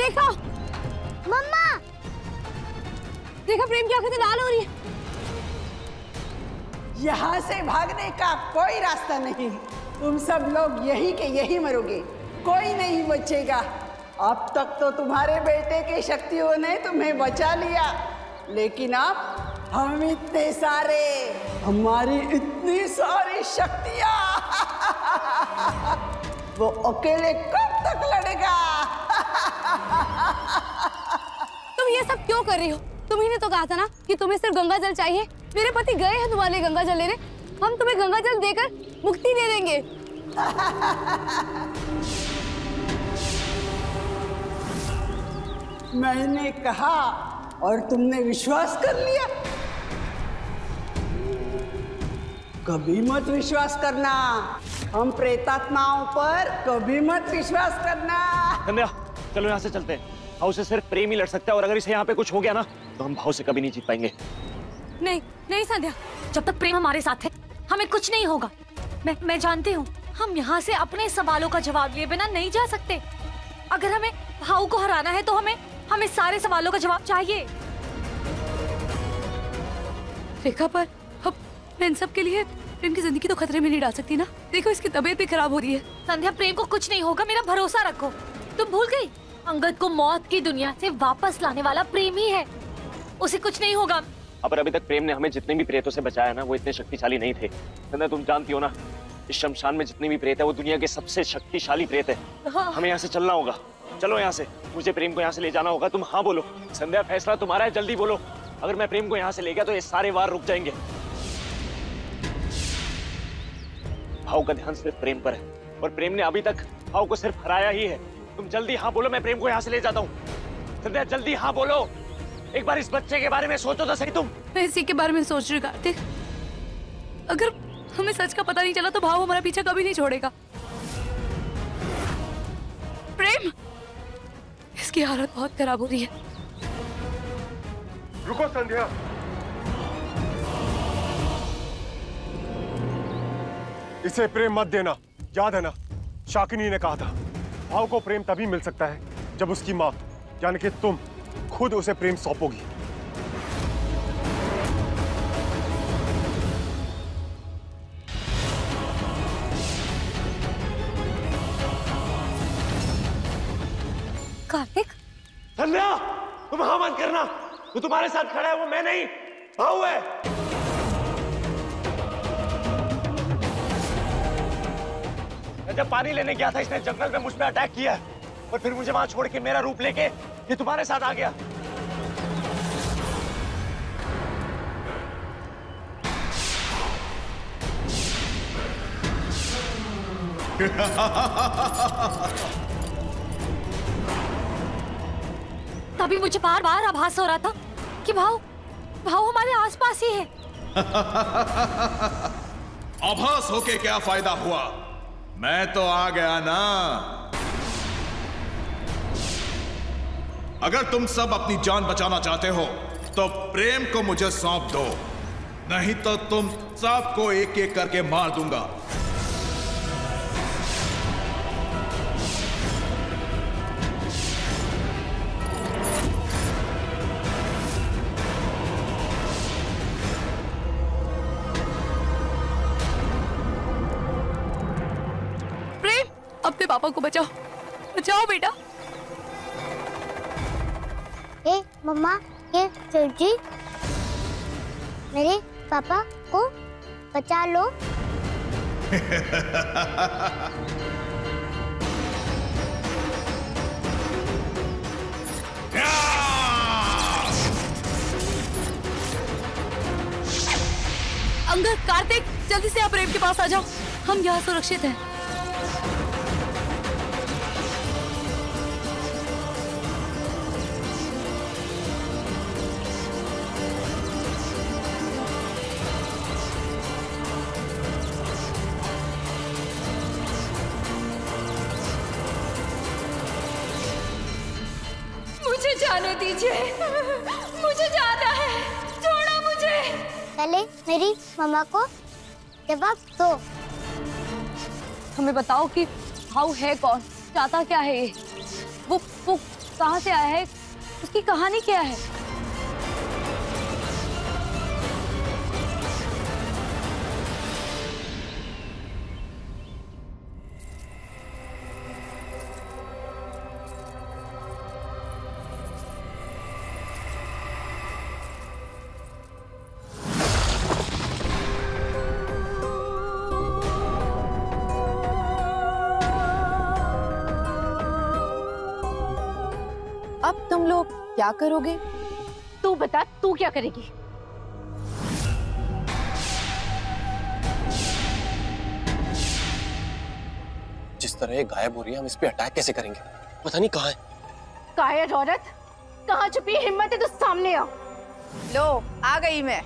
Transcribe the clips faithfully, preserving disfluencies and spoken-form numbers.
देखा मम्मा, देखा प्रेम की आंखें तो लाल हो रही है। यहाँ से भागने का कोई रास्ता नहीं। तुम सब लोग यही के यही मरोगे, कोई नहीं बचेगा। अब तक तो तुम्हारे बेटे की शक्तियों ने तुम्हें बचा लिया, लेकिन अब हम इतने सारे, हमारी इतनी सारी शक्तियां वो अकेले कब तक लड़ेगा? तुम ये सब क्यों कर रही हो? तुम्ही ने तो कहा था ना कि तुम्हें सिर्फ गंगा जल चाहिए। मेरे पति गए हैं तुम्हारे लिए गंगा जल लेने। हम तुम्हें गंगा जल देकर मुक्ति दे देंगे। मैंने कहा और तुमने विश्वास कर लिया। कभी मत विश्वास करना, हम प्रेतात्माओं पर कभी मत विश्वास करना। संध्या, चलो यहाँ से चलते हैं। भाव से सिर्फ प्रेम ही लड़ सकता है, और अगर इसे यहाँ पे कुछ हो गया ना तो हम भाव से कभी नहीं जीत पाएंगे। नहीं नहीं संध्या, जब तक प्रेम हमारे साथ है हमें कुछ नहीं होगा। मैं मैं जानती हूँ हम यहाँ से अपने सवालों का जवाब लिए बिना नहीं जा सकते। अगर हमें भाव को हराना है तो हमें हमें सारे सवालों का जवाब चाहिए। रेखा, पर अब मैं इन सब के लिए प्रेम की जिंदगी तो खतरे में नहीं डाल सकती ना। देखो इसकी तबीयत भी खराब हो रही है। संध्या, प्रेम को कुछ नहीं होगा, मेरा भरोसा रखो। तुम भूल गई, अंगद को मौत की दुनिया से वापस लाने वाला प्रेम ही है, उसे कुछ नहीं होगा। अब अभी तक प्रेम ने हमें जितने भी प्रेतों से बचाया ना, वो इतने शक्तिशाली नहीं थे। संध्या, तुम जानती हो ना, इस शमशान में जितने भी प्रेत है वो दुनिया के सबसे शक्तिशाली प्रेत है। हाँ। हमें यहाँ से चलना होगा। चलो यहाँ से, मुझे प्रेम को यहाँ से ले जाना होगा। तुम हाँ बोलो। संध्या, फैसला तुम्हारा है, जल्दी बोलो। अगर मैं प्रेम को यहाँ से ले गया तो ये सारे वार रुक जाएंगे। भाव का ध्यान सिर्फ प्रेम पर है, और प्रेम ने अभी तक भाव को सिर्फ हराया ही है। तुम जल्दी हाँ बोलो, मैं प्रेम को यहाँ से ले जाता हूँ। संध्या, जल्दी हाँ बोलो। एक बार इस बच्चे के बारे में सोचो तो सही तुम। मैं इसी के बारे में सोच रही हूँ कार्तिक। अगर हमें सच का पता नहीं चला तो भाव हमारा पीछा कभी नहीं छोड़ेगा। प्रेम, इसकी हालत बहुत खराब हो रही है। रुको संध्या, इसे प्रेम मत देना। याद है ना, शाकिनी ने कहा था भाव को प्रेम तभी मिल सकता है जब उसकी माँ यानी कि तुम खुद उसे प्रेम सौंपोगी। कार्तिक, संध्या, तुम हाँ मत करना। वो तुम्हारे साथ खड़ा है, वो मैं नहीं, भाव है। मैं जब पानी लेने गया था, इसने जंगल में मुझ पे अटैक किया, और फिर मुझे वहां छोड़ के मेरा रूप लेके ये तुम्हारे साथ आ गया। तभी मुझे बार बार आभास हो रहा था कि भाव भाव हमारे आसपास ही है। आभास होके क्या फायदा हुआ, मैं तो आ गया ना। अगर तुम सब अपनी जान बचाना चाहते हो तो प्रेम को मुझे सौंप दो, नहीं तो तुम सबको एक एक करके मार दूंगा। अपने पापा को बचाओ, बचाओ बेटा। ए मम्मा, ये जी, मेरे पापा को बचा लो। अंगद, कार्तिक, जल्दी से आप प्रेम के पास आ जाओ, हम यहाँ सुरक्षित हैं। मुझे जाने दीजिए, मुझे जाना है, छोड़ो मुझे। पहले मेरी मम्मा को जवाब दो। हमें बताओ कि भाव है कौन, चाहता क्या है ये? वो वो कहाँ से आया है, उसकी कहानी क्या है? अब तुम लोग क्या करोगे? तू बता, तू क्या करेगी? जिस तरह ये गायब हो रही है, हम इस पे अटैक कैसे करेंगे? पता नहीं कहाँ है। कायर औरत, कहाँ छुपी हिम्मत है तो सामने आ। लो, आ गई मैं।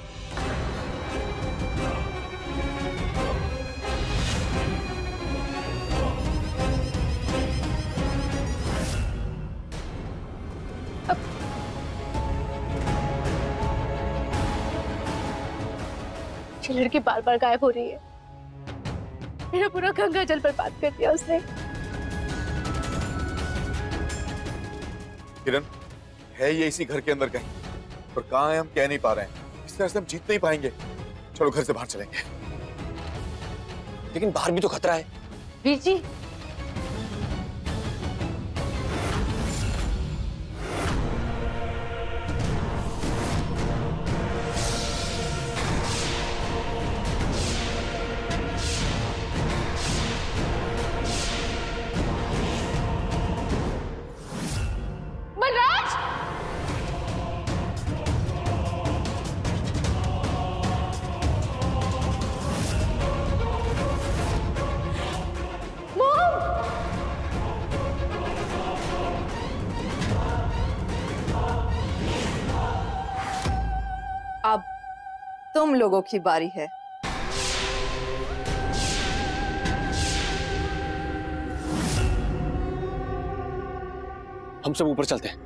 ये लड़की बार बार गायब हो रही है। मेरा पूरा गंगा जल बर्बाद कर दिया उसने। किरण, है ये इसी घर के अंदर कहीं, पर कहाँ है हम कह नहीं पा रहे हैं। इस तरह से हम जीत नहीं पाएंगे। चलो घर से बाहर चलेंगे। लेकिन बाहर भी तो खतरा है। वीर जी, अब तुम लोगों की बारी है। हम सब ऊपर चलते हैं।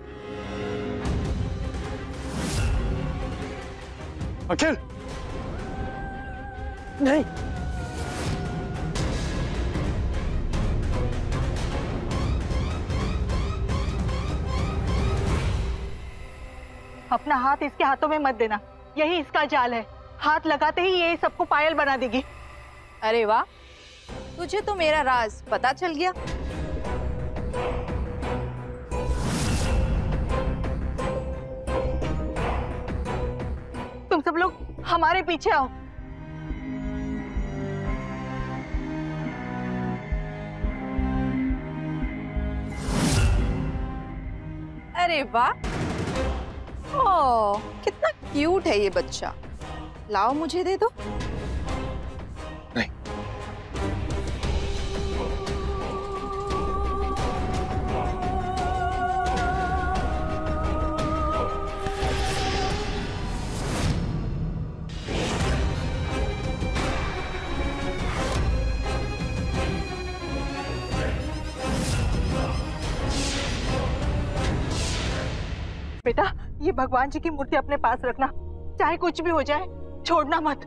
अखिल, नहीं। अपना हाथ इसके हाथों में मत देना, यही इसका जाल है। हाथ लगाते ही ये सबको पायल बना देगी। अरे वाह, तुझे तो मेरा राज पता चल गया। तुम सब लोग हमारे पीछे आओ। अरे वाह, ओह कितना क्यूट है ये बच्चा। लाओ मुझे दे दो। नहीं। बेटा, ये भगवान जी की मूर्ति अपने पास रखना, चाहे कुछ भी हो जाए छोड़ना मत।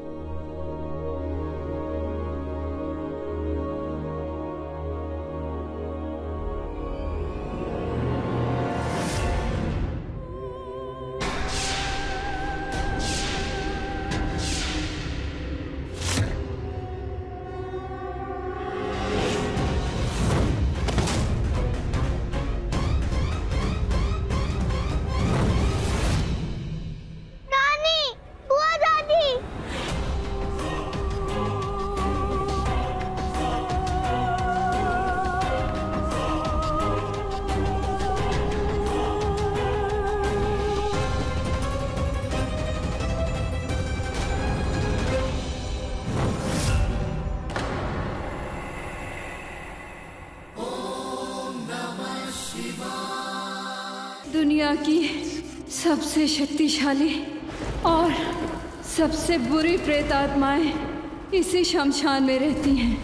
दुनिया की सबसे शक्तिशाली और सबसे बुरी प्रेत आत्माएं इसी शमशान में रहती हैं।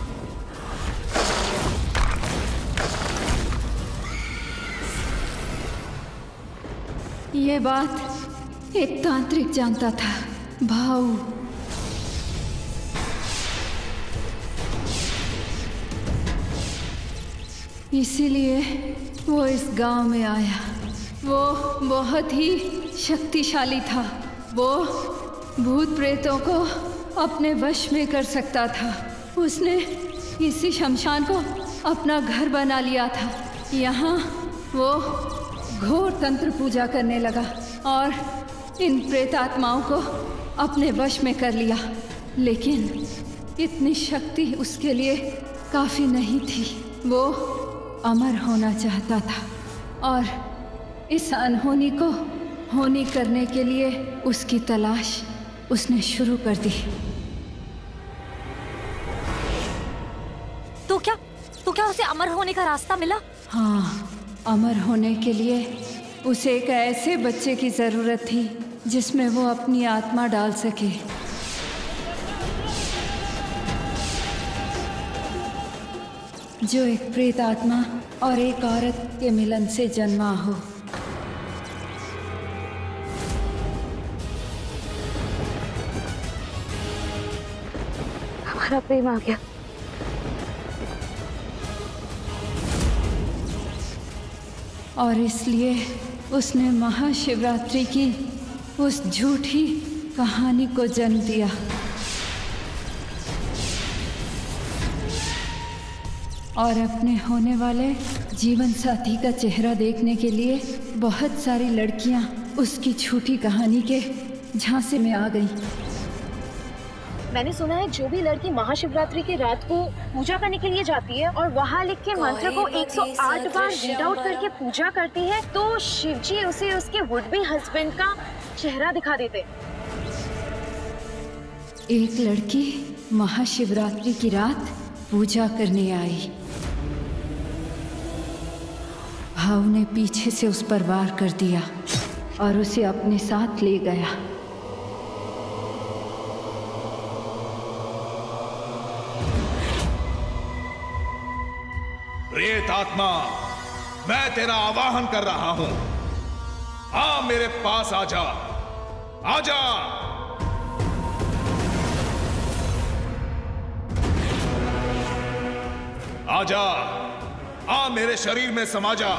ये बात एक तांत्रिक जानता था, भाऊ। इसीलिए वो इस गांव में आया। वो बहुत ही शक्तिशाली था। वो भूत प्रेतों को अपने वश में कर सकता था। उसने इसी शमशान को अपना घर बना लिया था। यहाँ वो घोर तंत्र पूजा करने लगा और इन प्रेतात्माओं को अपने वश में कर लिया। लेकिन इतनी शक्ति उसके लिए काफी नहीं थी। वो अमर होना चाहता था और इस अनहोनी को होनी करने के लिए उसकी तलाश उसने शुरू कर दी। तो क्या तो क्या उसे अमर होने का रास्ता मिला? हाँ, अमर होने के लिए उसे एक ऐसे बच्चे की जरूरत थी जिसमें वो अपनी आत्मा डाल सके। जो एक प्रेत आत्मा और एक औरत के मिलन से जन्मा हो। हमारा प्रेम आ गया। और इसलिए उसने महाशिवरात्रि की उस झूठी कहानी को जन्म दिया। और अपने होने वाले जीवन साथी का चेहरा देखने के लिए बहुत सारी लड़कियां उसकी झूठी कहानी के झांसे में आ गईं। मैंने सुना है जो भी लड़की महाशिवरात्रि की रात को पूजा करने के लिए जाती है और वहाँ लिखे मंत्र को एक सौ आठ बार रीड आउट करके पूजा करती है तो शिवजी उसे उसके वुड बी हस्बैंड का चेहरा दिखा देते। एक लड़की महाशिवरात्रि की रात पूजा करने आई। भाव ने पीछे से उस पर वार कर दिया और उसे अपने साथ ले गया। प्रेत आत्मा, मैं तेरा आवाहन कर रहा हूं। आ मेरे पास आजा, आजा। आजा, आ मेरे शरीर में समा जा।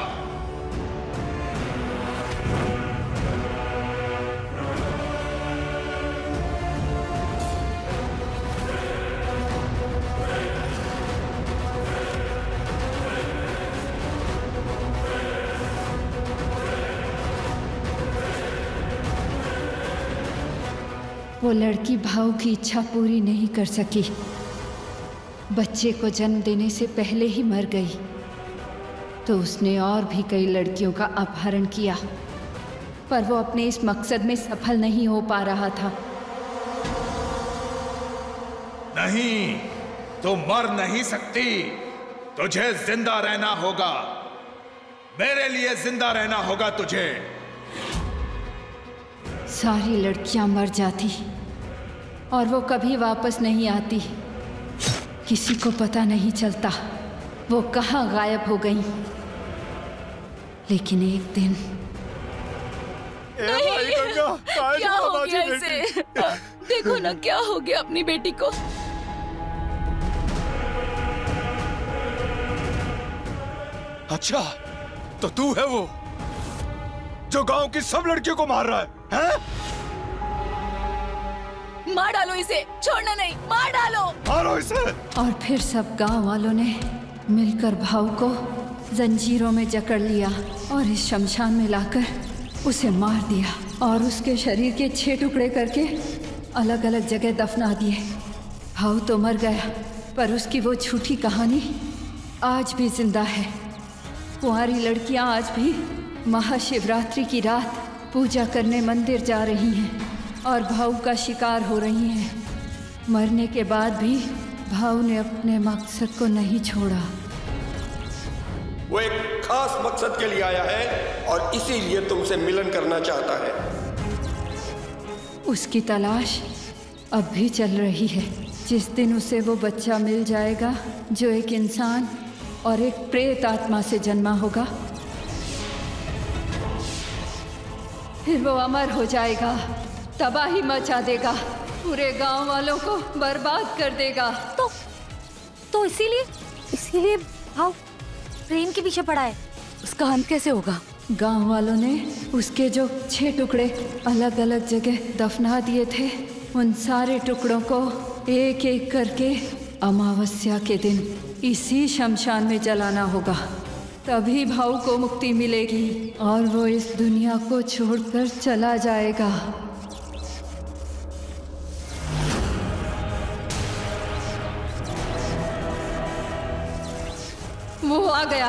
वो लड़की भाव की इच्छा पूरी नहीं कर सकी। बच्चे को जन्म देने से पहले ही मर गई। तो उसने और भी कई लड़कियों का अपहरण किया, पर वो अपने इस मकसद में सफल नहीं हो पा रहा था। नहीं, तो मर नहीं सकती। तुझे जिंदा रहना होगा। मेरे लिए जिंदा रहना होगा तुझे। सारी लड़कियां मर जाती और वो कभी वापस नहीं आती। किसी को पता नहीं चलता वो कहाँ गायब हो गई। लेकिन एक दिन नहीं, क्या हो गया इसे? देखो ना क्या हो गया अपनी बेटी को। अच्छा, तो तू है वो जो गांव की सब लड़कियों को मार रहा है, हैं? मार डालो इसे, छोड़ना नहीं, मार डालो। मारो इसे। और फिर सब गांव वालों ने मिलकर भाव को जंजीरों में जकड़ लिया और इस शमशान में लाकर उसे मार दिया और उसके शरीर के छह टुकड़े करके अलग अलग जगह दफना दिए। भाव तो मर गया, पर उसकी वो झूठी कहानी आज भी जिंदा है। कुंवारी लड़कियां आज भी महाशिवरात्रि की रात पूजा करने मंदिर जा रही हैं और भाव का शिकार हो रही हैं। मरने के बाद भी भाव ने अपने मकसद को नहीं छोड़ा। वो एक खास मकसद के लिए आया है और इसीलिए तुमसे मिलन करना चाहता है। उसकी तलाश अब भी चल रही है। जिस दिन उसे वो बच्चा मिल जाएगा जो एक इंसान और एक प्रेत आत्मा से जन्मा होगा, फिर वो अमर हो जाएगा, तबाही मचा देगा, पूरे गांव वालों को बर्बाद कर देगा। तो तो इसीलिए इसीलिए भाव प्रेम के पीछे पड़ा है। उसका अंत कैसे होगा? गांव वालों ने उसके जो छह टुकड़े अलग अलग जगह दफना दिए थे, उन सारे टुकड़ों को एक एक करके अमावस्या के दिन इसी शमशान में जलाना होगा। तभी भाऊ को मुक्ति मिलेगी और वो इस दुनिया को छोड़कर चला जाएगा। वो आ गया।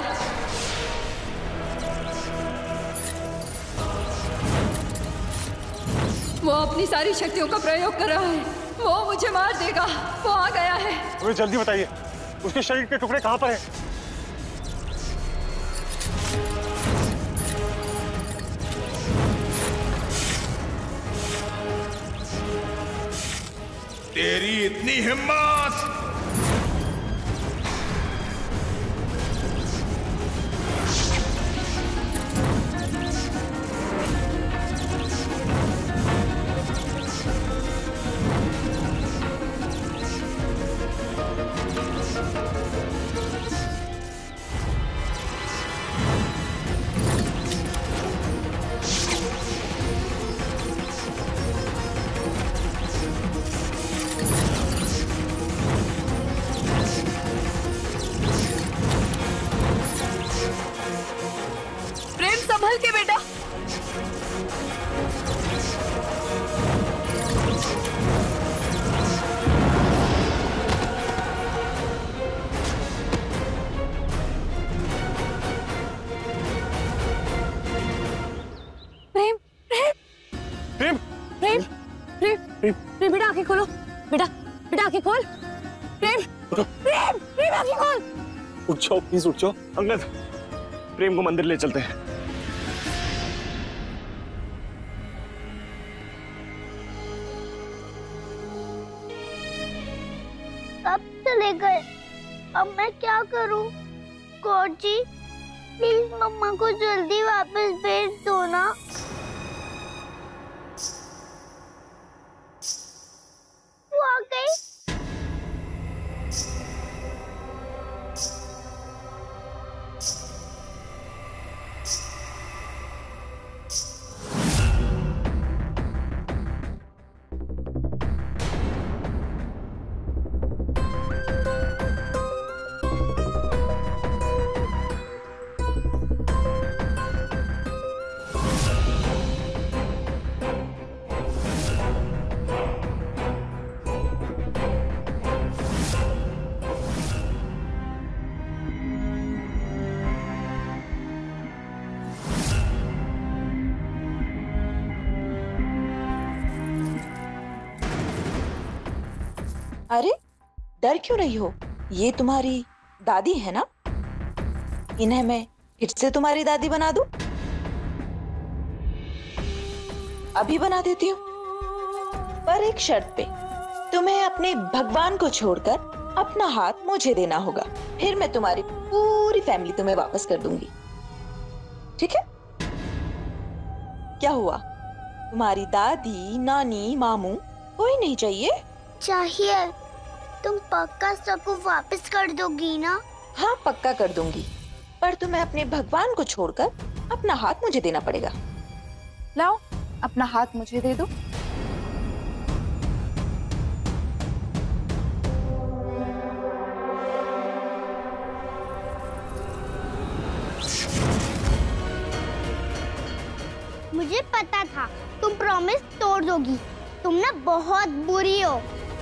वो अपनी सारी शक्तियों का प्रयोग कर रहा है। वो मुझे मार देगा। वो आ गया है। मुझे जल्दी बताइए, उसके शरीर के टुकड़े कहाँ पर हैं? तेरी इतनी हिम्मत! संभल के बेटा। प्रेम प्रेम प्रेम प्रेम प्रेम प्रेम बेटा आंखें खोलो। बेटा बेटा आंखें खोल। प्रेम प्रेम प्रेम आंखें खोल। उठ जाओ प्लीज, उठ जाओ। अंगद, प्रेम को मंदिर ले चलते हैं। कब चले गए? अब मैं क्या करूं? गॉड जी प्लीज मम्मा को जल्दी वापस भेज दो ना। वो आ गई। अरे डर क्यों रही हो? ये तुम्हारी दादी है ना? इन्हें मैं फिर से तुम्हारी दादी बना दूं? अभी बना देती हूँ, पर एक शर्त पे। तुम्हें अपने भगवान को छोड़कर अपना हाथ मुझे देना होगा, फिर मैं तुम्हारी पूरी फैमिली तुम्हें वापस कर दूंगी। ठीक है? क्या हुआ? तुम्हारी दादी, नानी, मामू कोई नहीं चाहिए? चाहिए। तुम पक्का सबको वापस कर दोगी ना? हाँ पक्का कर दूंगी, पर तुम्हें अपने भगवान को छोड़कर अपना हाथ मुझे देना पड़ेगा। लाओ अपना हाथ मुझे दे दो। मुझे पता था तुम प्रॉमिस तोड़ दोगी। तुम ना बहुत बुरी हो।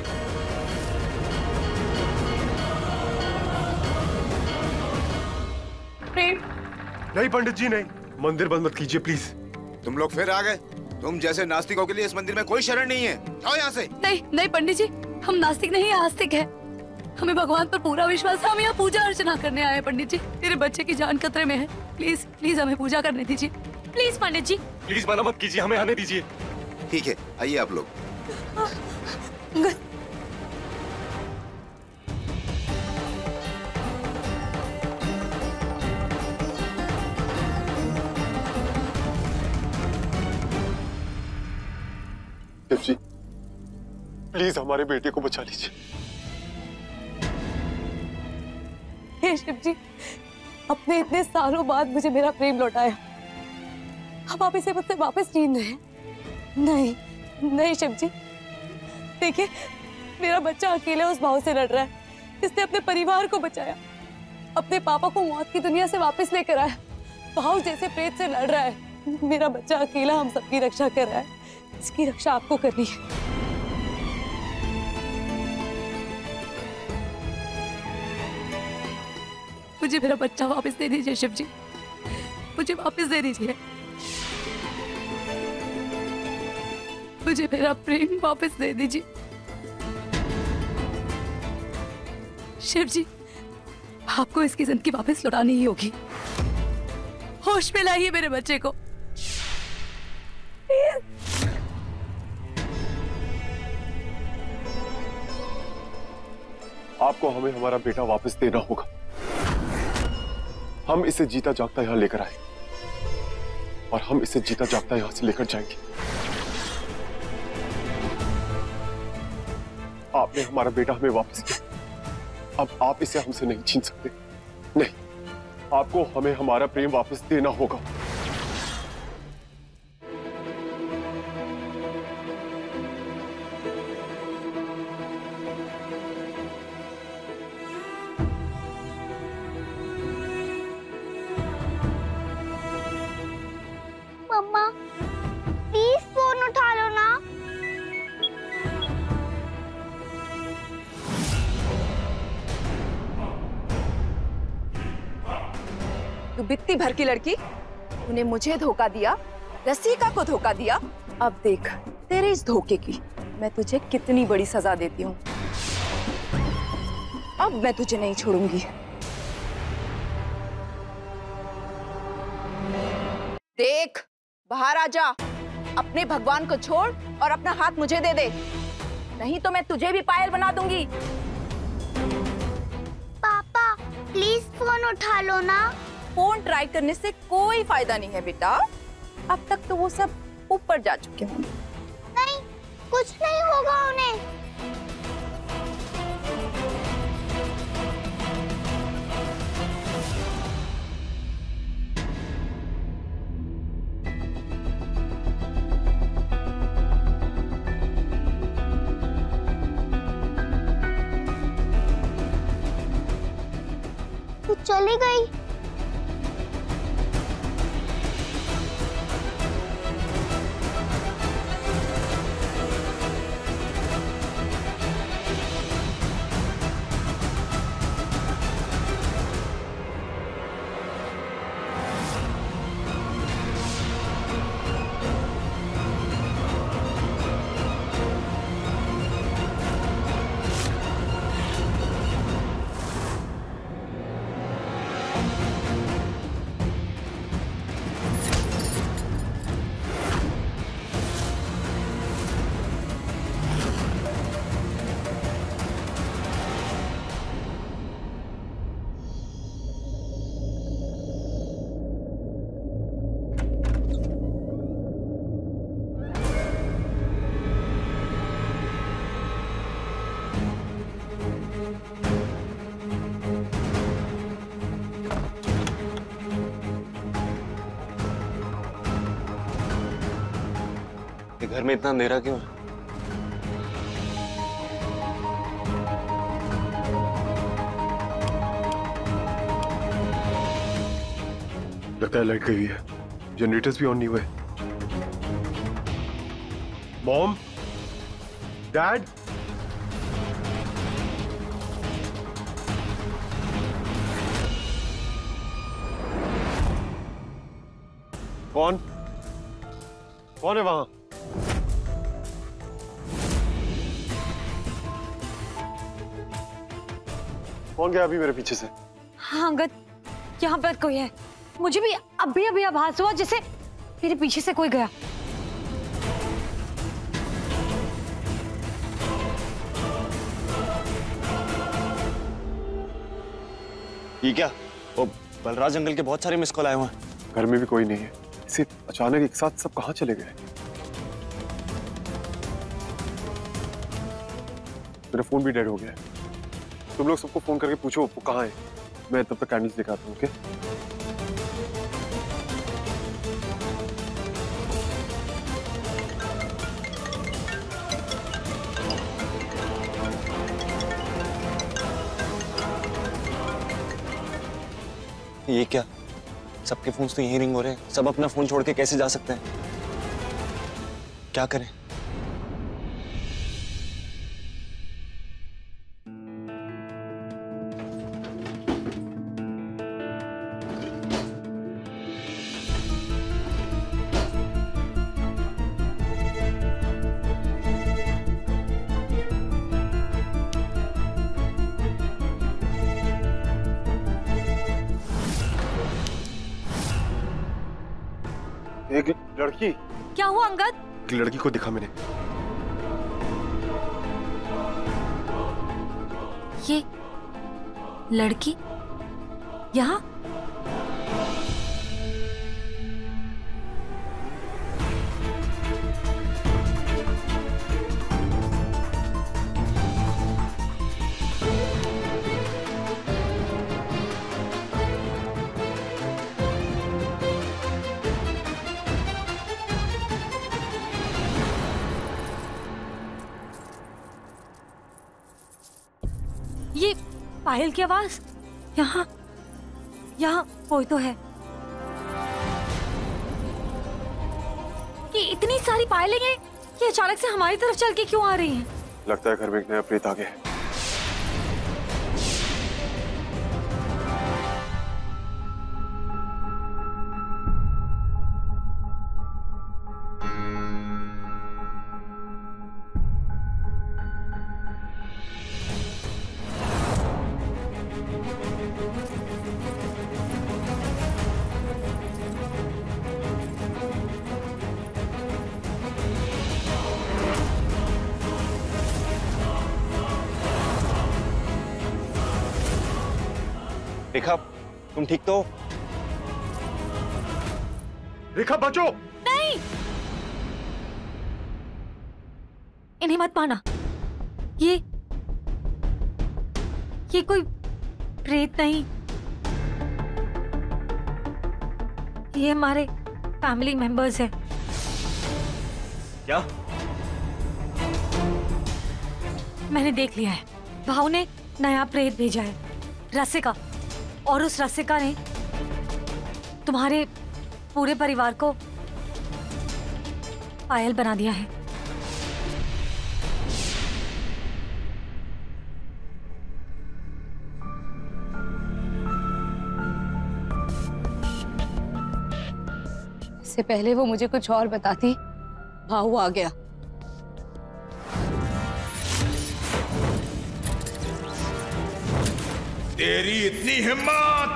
प्रेम नहीं पंडित जी नहीं, मंदिर बंद मत कीजिए प्लीज। तुम लोग फिर आ गए। तुम जैसे नास्तिकों के लिए इस मंदिर में कोई शरण नहीं है। जाओ यहाँ से। नहीं नहीं पंडित जी, हम नास्तिक नहीं आस्तिक हैं। हमें भगवान पर पूरा विश्वास है। हम यहाँ पूजा अर्चना करने आए हैं पंडित जी। मेरे बच्चे की जान खतरे में है। प्लीज प्लीज हमें पूजा करने दीजिए। प्लीज पंडित जी, प्लीज मना मत कीजिए, हमें आने दीजिए। ठीक है, आइए आप लोग। जी प्लीज हमारे बेटे को बचा लीजिए। हे शिव जी, अपने इतने सालों बाद मुझे मेरा प्रेम लौटाया। अब आप इसे मुझसे वापस छीन रहे हैं? नहीं नहीं शिव जी, देखिए मेरा बच्चा अकेले उस भाव से लड़ रहा है जिसने अपने परिवार को बचाया, अपने पापा को मौत की दुनिया से वापस लेकर आया। भाव जैसे प्रेत से लड़ रहा है, मेरा बच्चा अकेला हम सबकी रक्षा कर रहा है। इसकी रक्षा आपको करनी है। मुझे मेरा बच्चा वापस दे दीजिए शिव जी, मुझे वापस दे दीजिए, मुझे मेरा प्रेम वापस दे दीजिए। शिव जी, आपको इसकी जिंदगी वापस लौटानी ही होगी। होश में लाइए मेरे बच्चे को। आपको हमें हमारा बेटा वापस देना होगा। हम इसे जीता जागता यहां लेकर आए और हम इसे जीता जागता यहां से लेकर जाएंगे। आपने हमारा बेटा हमें वापस किया, अब आप इसे हमसे नहीं छीन सकते। नहीं, आपको हमें हमारा प्रेम वापस देना होगा। मम्मा प्लीज फोन उठा लो ना। तू बित्ती भर की लड़की, तूने मुझे धोखा दिया, रसिका को धोखा दिया। अब देख तेरे इस धोखे की मैं तुझे कितनी बड़ी सजा देती हूँ। अब मैं तुझे नहीं छोड़ूंगी। देख बाहर आ जा, अपने भगवान को छोड़ और अपना हाथ मुझे दे दे, नहीं तो मैं तुझे भी पायल बना दूंगी। पापा प्लीज फोन उठा लो ना। फोन ट्राई करने से कोई फायदा नहीं है बेटा, अब तक तो वो सब ऊपर जा चुके होंगे। नहीं, कुछ नहीं होगा उन्हें। तू चली गई। घर में इतना अंधेरा क्यों है? लगता है लाइट गई है, जनरेटर्स भी ऑन नहीं हुए। मॉम, डैड, कौन कौन है वहां? कौन गया अभी मेरे पीछे से? हाँ अंगद, यहाँ पर कोई है। मुझे भी अभी अभी आभास हुआ जैसे मेरे पीछे से कोई गया। ये क्या? वो बलराज अंकल के बहुत सारे मिस कॉल आए हुए हैं। घर में भी कोई नहीं है, इसे अचानक एक साथ सब कहाँ चले गए? मेरा फोन भी डेड हो गया है। तुम लोग सबको फोन करके पूछो वो कहाँ है। मैं तब तक कैंडल्स दिखाता हूँ। ओके ये क्या, सबके फोन तो यही रिंग हो रहे हैं। सब अपना फोन छोड़ के कैसे जा सकते हैं? क्या करें? एक लड़की। क्या हुआ अंगद? एक लड़की को दिखा मैंने। ये लड़की यहाँ? ये पायल की आवाज यहाँ यहाँ कोई तो है। ये इतनी सारी पायलें हैं, ये अचानक से हमारी तरफ चल के क्यों आ रही हैं? लगता है घर में एक नया प्रेत आ गया है। रेखा, तुम ठीक तो? रेखा बचो! नहीं, इन्हें मत पाना। ये ये कोई प्रेत नहीं, ये हमारे फैमिली मेंबर्स हैं। क्या? मैंने देख लिया है, भाव ने नया प्रेत भेजा है, रसिका, और उस रसिका ने तुम्हारे पूरे परिवार को पायल बना दिया है। इससे पहले वो मुझे कुछ और बताती, भाऊ आ गया। तेरी इतनी हिम्मत!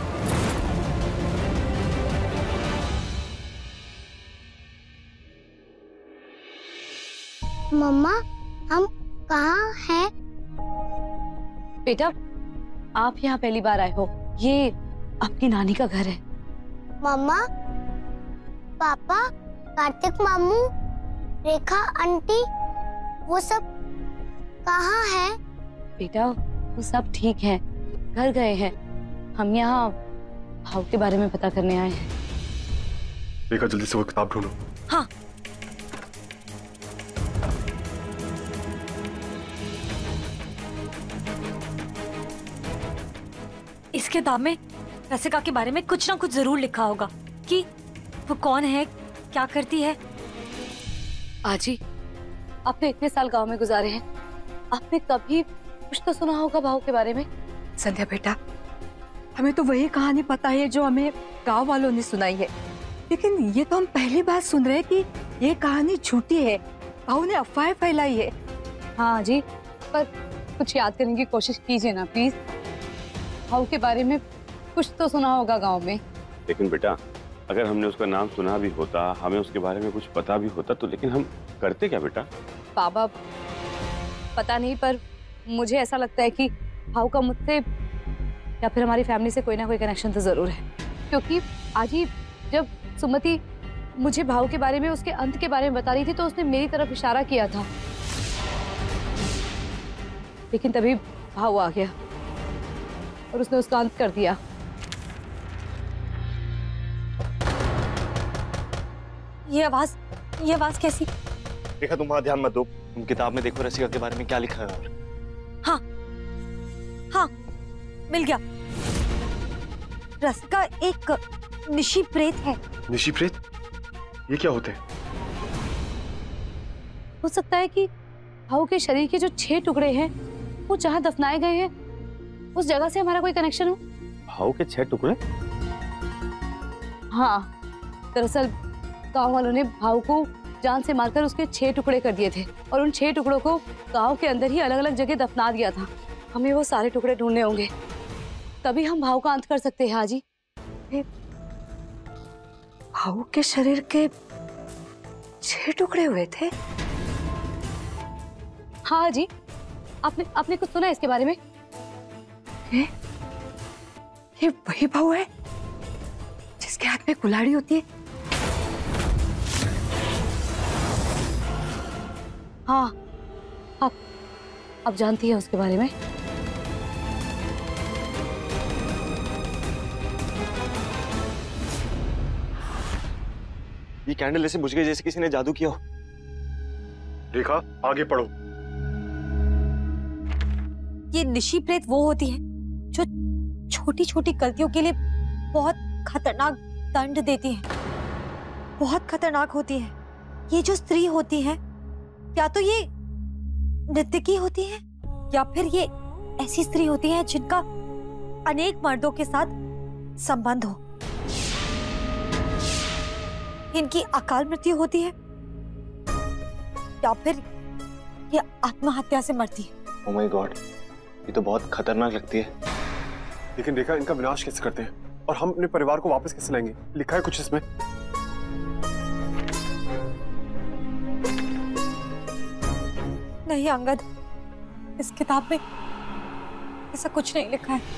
मम्मा, हम कहाँ हैं? बेटा, आप यहाँ पहली बार आए हो। ये आपकी नानी का घर है। मम्मा, पापा, कार्तिक मामू, रेखा आंटी, वो सब कहाँ है? बेटा, वो सब ठीक है, घर गए हैं। हम यहाँ भाव के बारे में पता करने आए हैं। रेखा, जल्दी से वो किताब ढूंढो। हाँ। इस किताब में रसिका के बारे में कुछ ना कुछ जरूर लिखा होगा कि वो कौन है, क्या करती है। आजी, आपने इतने साल गांव में गुजारे हैं, आपने कभी कुछ तो सुना होगा भाव के बारे में? संध्या बेटा, हमें तो वही कहानी पता है जो हमें गांव वालों ने सुनाई है, लेकिन ये तो हम पहली बार सुन रहे हैं कि ये कहानी झूठी है, भाव ने अफवाह फैलाई है। हाँ जी, पर कुछ याद करने की कोशिश कीजिए ना प्लीज। भाव के बारे में कुछ तो सुना होगा गांव में। लेकिन बेटा, अगर हमने उसका नाम सुना भी होता, हमें उसके बारे में कुछ पता भी होता, तो लेकिन हम करते क्या बेटा? बाबा, पता नहीं, पर मुझे ऐसा लगता है कि भाव का मुझसे या फिर हमारी फैमिली से कोई ना कोई कनेक्शन तो जरूर है। क्योंकि आज ही जब सुमति मुझे भाव के बारे में, उसके अंत के बारे में बता रही थी, तो उसने मेरी तरफ इशारा किया था, लेकिन तभी भाव आ गया। और उसने उसका अंत कर दिया। ये आवाज ये आवाज कैसी? देखा, तुम वहां ध्यान मत दो, तुम किताब में देखो रसिका के बारे में क्या लिखा है। और हाँ हाँ मिल गया। रसिका एक निशी प्रेत है। निशी प्रेत? ये क्या होते हैं? हो सकता है कि भाऊ के शरीर के जो छह टुकड़े हैं वो जहाँ दफनाए गए हैं उस जगह से हमारा कोई कनेक्शन हो। भाऊ के छह टुकड़े? हाँ, दरअसल गांव वालों ने भाऊ को जान से मारकर उसके छह टुकड़े कर दिए थे और उन छह टुकड़ों को गांव के अंदर ही अलग अलग जगह दफना दिया था। हमें वो सारे टुकड़े ढूंढने होंगे, तभी हम भाऊ का अंत कर सकते हैं। हाजी, भाऊ के शरीर के छह टुकड़े हुए थे? हाँ जी, आपने आपने कुछ सुना इसके बारे में? ये, ये वही भाऊ है जिसके हाथ में कुल्हाड़ी होती है? हाँ, आप आप जानती हैं उसके बारे में? ये कैंडल ऐसे बुझ गई जैसे किसी ने जादू किया हो। देखा, आगे पढ़ो। ये निशी प्रेत वो होती है जो छोटी छोटी गलतियों के लिए बहुत खतरनाक दंड देती है, बहुत खतरनाक होती है। ये जो स्त्री होती है, या तो ये नर्तकी होती है या फिर ये ऐसी स्त्री होती है जिनका अनेक मर्दों के साथ संबंध हो। इनकी अकाल मृत्यु होती है या फिर ये आत्महत्या से मरती है। ओह माय गॉड, ये तो बहुत खतरनाक लगती है। लेकिन देखा, इनका विनाश कैसे करते हैं और हम अपने परिवार को वापस कैसे लाएंगे? लिखा है कुछ इसमें? नहीं अंगद, इस किताब में ऐसा कुछ नहीं लिखा है।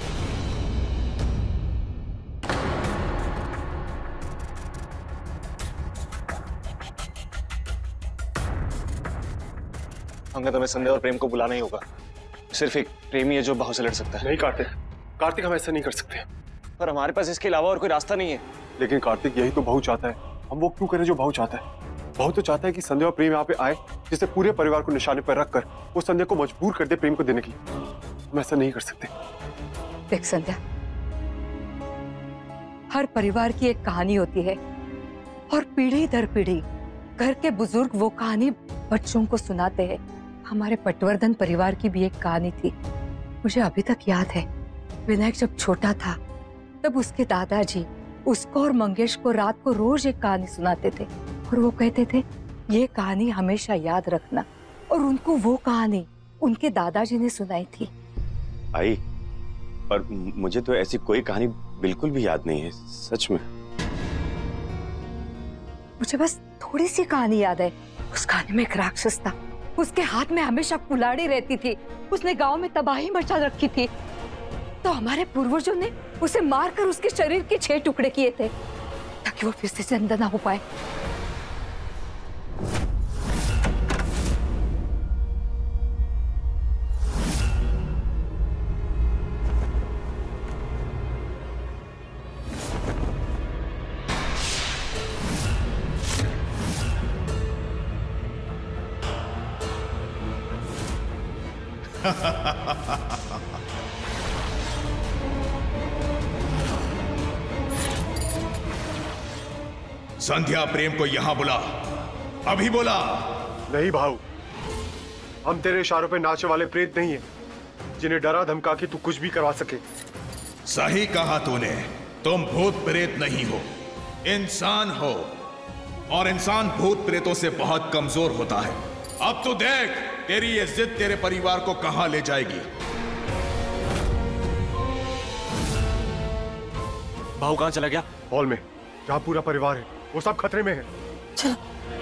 अंगद, हमें संध्या और प्रेम को बुलाना ही होगा। सिर्फ एक प्रेमी है जो भाव से लड़ सकता है। नहीं कार्तिक, कार्तिक हम ऐसा नहीं कर सकते। पर हमारे पास इसके अलावा और कोई रास्ता नहीं है। लेकिन कार्तिक, यही तो भाऊ चाहता है। हम वो क्यों करें जो भाऊ चाहता है? भाऊ तो चाहता है कि संध्या और प्रेम यहाँ पे आए, जिससे पूरे परिवार को निशाने पर रखकर वो संध्या को मजबूर कर दे प्रेम को देने के लिए। हम ऐसा नहीं कर सकते। देख संध्या, हर परिवार की एक कहानी होती है और पीढ़ी दर पीढ़ी घर के बुजुर्ग वो कहानी बच्चों को सुनाते हैं। हमारे पटवर्धन परिवार की भी एक कहानी थी, मुझे अभी तक याद है। विनायक जब छोटा था तब उसके दादाजी उसको और मंगेश को रात को रोज एक कहानी सुनाते थे और वो कहते थे ये कहानी हमेशा याद रखना। और उनको वो कहानी उनके दादाजी ने सुनाई थी। आई, पर मुझे तो ऐसी कोई कहानी बिल्कुल भी याद नहीं है, सच में। मुझे बस थोड़ी सी कहानी याद है। उस कहानी में एक राक्षस था, उसके हाथ में हमेशा कुल्हाड़ी रहती थी। उसने गांव में तबाही मचा रखी थी, तो हमारे पूर्वजों ने उसे मारकर उसके शरीर के छह टुकड़े किए थे ताकि वो फिर से जिंदा ना हो पाए। संध्या प्रेम को यहां बुला, अभी बुला। नहीं भाऊ, हम तेरे इशारों पे नाचने वाले प्रेत नहीं है जिन्हें डरा धमका के तू कुछ भी करवा सके। सही कहा तूने, तुम भूत प्रेत नहीं हो, इंसान हो, और इंसान भूत प्रेतों से बहुत कमजोर होता है। अब तू देख तेरी ये जिद तेरे परिवार को कहां ले जाएगी। भाऊ कहां चला गया? हॉल में, जहां पूरा परिवार है, वो सब खतरे में है। चलो,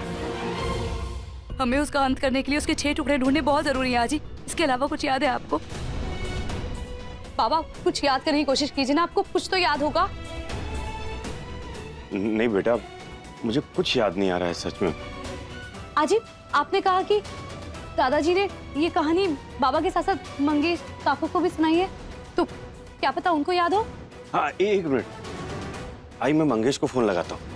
हमें उसका अंत करने के लिए उसके छह टुकड़े ढूंढने बहुत जरूरी है आजी। इसके अलावा कुछ याद है आपको? बाबा, कुछ याद करने की कोशिश कीजिए ना, आपको कुछ तो याद होगा। नहीं बेटा, मुझे कुछ याद नहीं आ रहा है सच में। आजी, आपने कहा कि दादाजी ने ये कहानी बाबा के साथ साथ मंगेश काकू को भी सुनाई है, तो क्या पता उनको याद हो। हाँ एक मिनट आई, मैं मंगेश को फोन लगाता हूँ।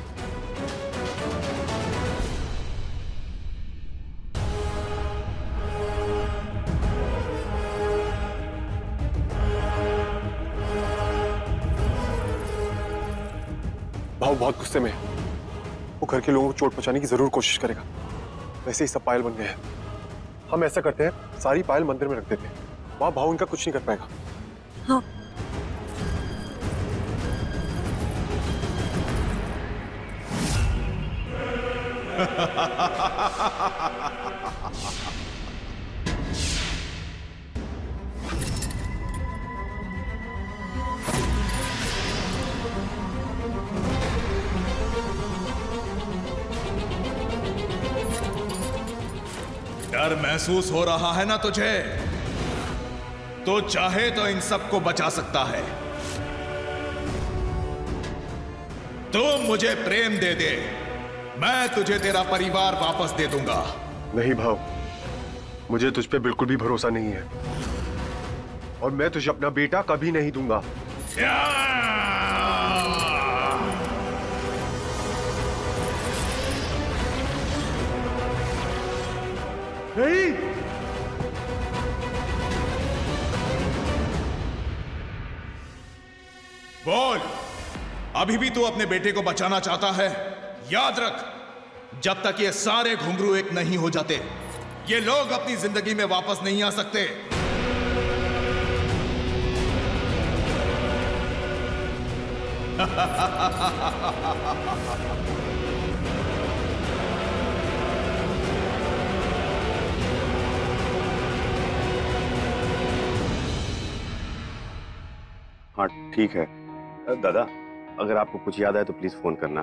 भाव बहुत गुस्से में है। वो घर के लोगों को चोट पहुंचाने की जरूर कोशिश करेगा। वैसे ही सब पायल बन गए हैं। हम ऐसा करते हैं, सारी पायल मंदिर में रख देते हैं, वहां भाव उनका कुछ नहीं कर पाएगा। हाँ। डर महसूस हो रहा है ना तुझे? तो चाहे तो इन सबको बचा सकता है। तुम मुझे प्रेम दे दे, मैं तुझे तेरा परिवार वापस दे दूंगा। नहीं भाव, मुझे तुझ पे बिल्कुल भी भरोसा नहीं है और मैं तुझे अपना बेटा कभी नहीं दूंगा। नहीं। बोल, अभी भी तू अपने बेटे को बचाना चाहता है? याद रख, जब तक ये सारे घुंघरू एक नहीं हो जाते, ये लोग अपनी जिंदगी में वापस नहीं आ सकते। हाँ ठीक है दादा, अगर आपको कुछ याद आए तो प्लीज फोन करना।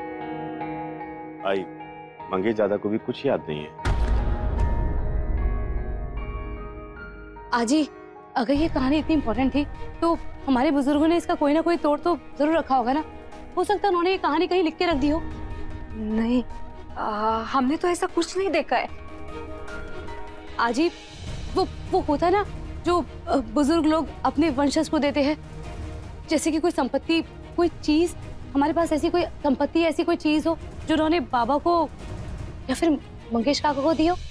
आई, मंगेश दादा को भी कुछ याद नहीं है। आजी, अगर ये कहानी इतनी इम्पोर्टेंट थी तो हमारे बुजुर्गों ने इसका कोई ना कोई तोड़ तो जरूर रखा होगा ना। हो सकता है उन्होंने ये कहानी कहीं लिख के रख दी हो। नहीं, आ, हमने तो ऐसा कुछ नहीं देखा है। आजी, वो वो होता है ना जो बुजुर्ग लोग अपने वंशज को देते हैं, जैसे कि कोई संपत्ति, कोई चीज। हमारे पास ऐसी कोई संपत्ति, ऐसी कोई चीज हो जो उन्होंने बाबा को या फिर मंगेश काका को दी हो।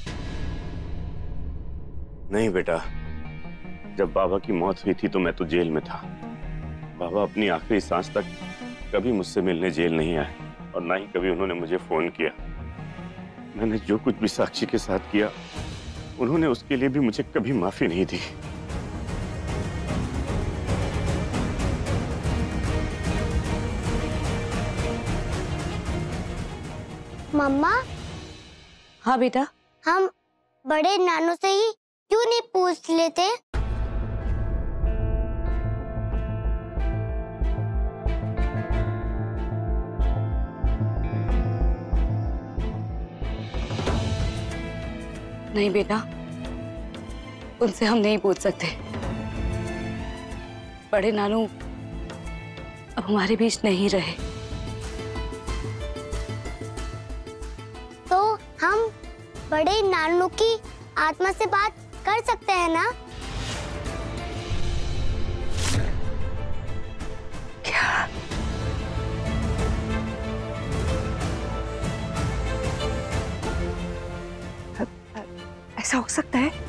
नहीं बेटा, जब बाबा की मौत हुई थी तो मैं तो जेल में था। बाबा अपनी आखिरी सांस तक कभी मुझसे मिलने जेल नहीं आए और ना ही कभी उन्होंने मुझे फोन किया। मैंने जो कुछ भी साक्षी के साथ किया, उन्होंने उसके लिए भी मुझे कभी माफी नहीं दी। मम्मा। हाँ बेटा। हम बड़े नानू से ही क्यों नहीं पूछ लेते? नहीं बेटा, उनसे हम नहीं पूछ सकते। बड़े नानू अब हमारे बीच नहीं रहे। तो हम बड़े नानू की आत्मा से बात कर सकते हैं ना? क्या? ऐसा हो सकता है?